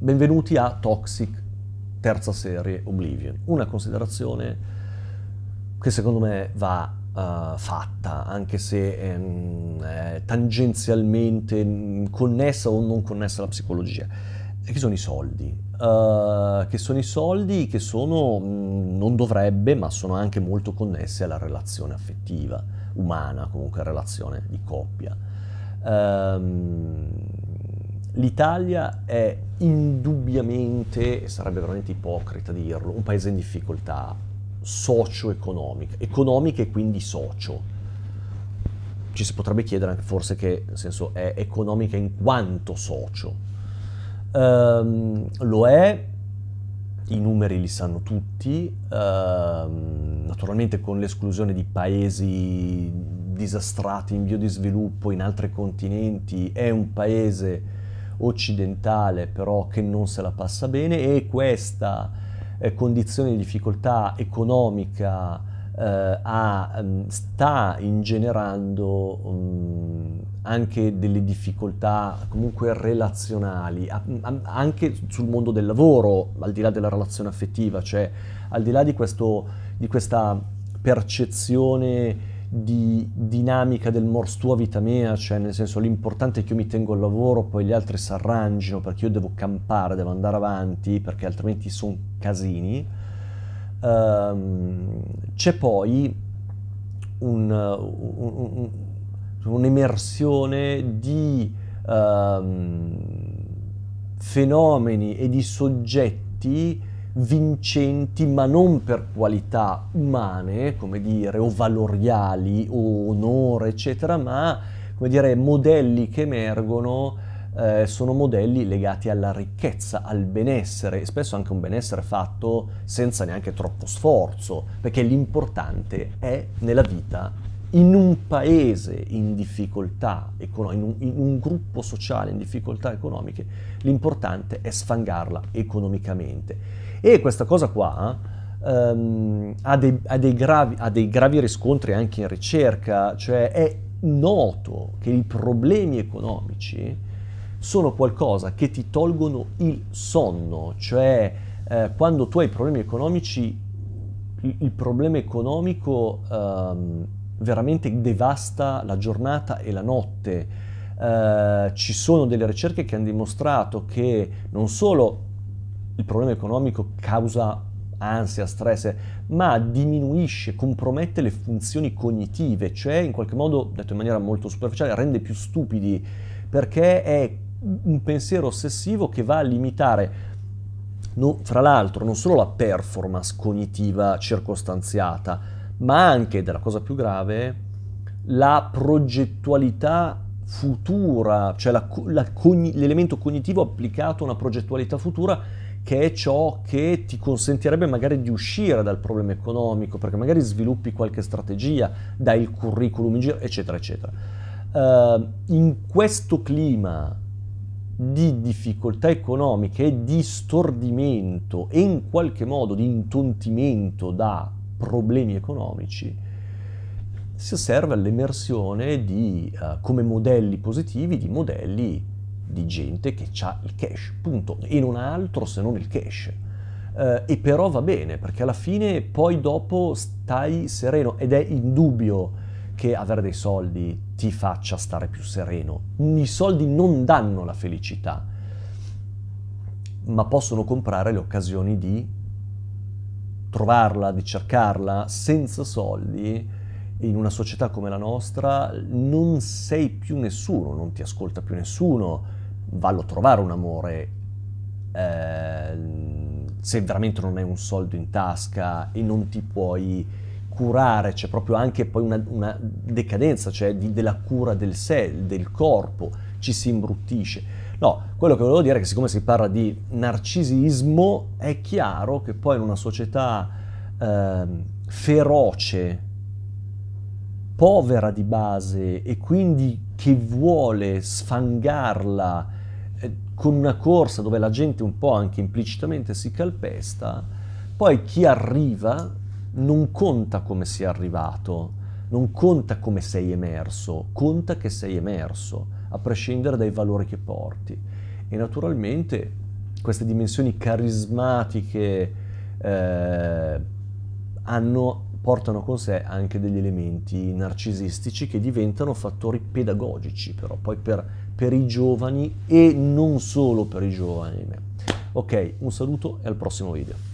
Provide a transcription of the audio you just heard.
Benvenuti a Toxic, terza serie, Oblivion. Una considerazione che secondo me va fatta, anche se è tangenzialmente connessa o non connessa alla psicologia. E che sono i soldi. Che sono i soldi che sono, non dovrebbe, ma sono anche molto connessi alla relazione affettiva, umana, comunque relazione di coppia. L'Italia è indubbiamente, e sarebbe veramente ipocrita dirlo, un paese in difficoltà socio-economica, economica e quindi socio. Ci si potrebbe chiedere anche forse che, nel senso, è economica in quanto socio. Lo è, i numeri li sanno tutti, naturalmente con l'esclusione di paesi disastrati in via di sviluppo in altri continenti, è un paese occidentale però che non se la passa bene, e questa condizione di difficoltà economica sta ingenerando anche delle difficoltà comunque relazionali, anche sul mondo del lavoro, al di là della relazione affettiva, cioè al di là di questa percezione di dinamica del mors tua vita mea, cioè nel senso l'importante è che io mi tengo al lavoro, poi gli altri si arrangino perché io devo campare, devo andare avanti perché altrimenti sono casini. C'è poi un'emersione di fenomeni e di soggetti vincenti, ma non per qualità umane, come dire, o valoriali, o onore, eccetera, ma, come dire, modelli che emergono, sono modelli legati alla ricchezza, al benessere, e spesso anche un benessere fatto senza neanche troppo sforzo, perché l'importante è nella vita, in un paese in difficoltà, in un gruppo sociale in difficoltà economiche, l'importante è sfangarla economicamente. E questa cosa qua ha dei gravi riscontri anche in ricerca, cioè è noto che i problemi economici sono qualcosa che ti tolgono il sonno, cioè quando tu hai problemi economici, il problema economico veramente devasta la giornata e la notte. Ci sono delle ricerche che hanno dimostrato che non solo il problema economico causa ansia, stress, ma diminuisce, compromette le funzioni cognitive, cioè in qualche modo, detto in maniera molto superficiale, rende più stupidi, perché è un pensiero ossessivo che va a limitare, fra l'altro, non solo la performance cognitiva circostanziata, ma anche, della cosa più grave, la progettualità futura, cioè l'elemento cognitivo applicato a una progettualità futura, che è ciò che ti consentirebbe magari di uscire dal problema economico, perché magari sviluppi qualche strategia, dai il curriculum in giro, eccetera, eccetera. In questo clima di difficoltà economiche e di stordimento e in qualche modo di intontimento da problemi economici, si osserva l'emersione di, come modelli positivi, di modelli di gente che ha il cash, punto, e non ha altro se non il cash. E però va bene, perché alla fine poi dopo stai sereno, ed è indubbio che avere dei soldi ti faccia stare più sereno. I soldi non danno la felicità, ma possono comprare le occasioni di trovarla, di cercarla. Senza soldi, in una società come la nostra, non sei più nessuno, non ti ascolta più nessuno, vallo a trovare un amore, se veramente non hai un soldo in tasca e non ti puoi curare, c'è proprio anche poi una decadenza, cioè della cura del sé, del corpo, ci si imbruttisce. No, quello che volevo dire è che siccome si parla di narcisismo, è chiaro che poi in una società feroce, povera di base, e quindi che vuole sfangarla con una corsa dove la gente un po' anche implicitamente si calpesta, poi chi arriva non conta come sia arrivato, non conta come sei emerso, conta che sei emerso, a prescindere dai valori che porti. E naturalmente queste dimensioni carismatiche portano con sé anche degli elementi narcisistici che diventano fattori pedagogici però poi per i giovani e non solo per i giovani. Ok, un saluto e al prossimo video.